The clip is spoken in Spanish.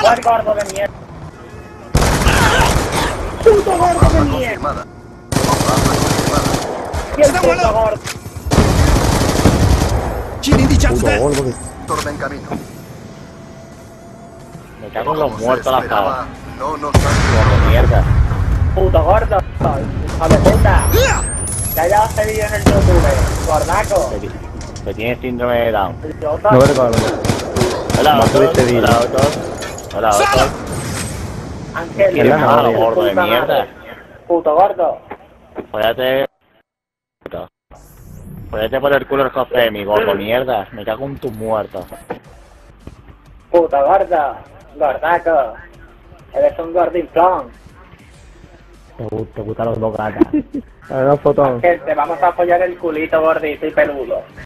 ¡Cuál gordo de mierda! ¡Puto gordo de mierda! ¡Qué puto gordo! Puto gordo que... Torda en camino. Me cago en los muertos a la cara. No nos Gordo mierda. ¡Puto gordo! ¡Hijo de puta! Ya ya os he visto en el YouTube, gordaco. Que tiene síndrome de Down. Idiota. No recuerdo. Hola, No doctor. tuviste vídeo. Hola, doctor. Hola, doctor. Ángel, ¿Quieres la más, novia. gordo de puta mierda? madre. Puto gordo. Fóllate. Fóllate por el culo el cofre de mi gordo mierda. Me cago en tus muertos. Puto gordo. Gordaco. Eres un gordinflón. Te gustan los dos gatas. A ver, una foto. Ángel, te vamos a apoyar el culito gordito y peludo.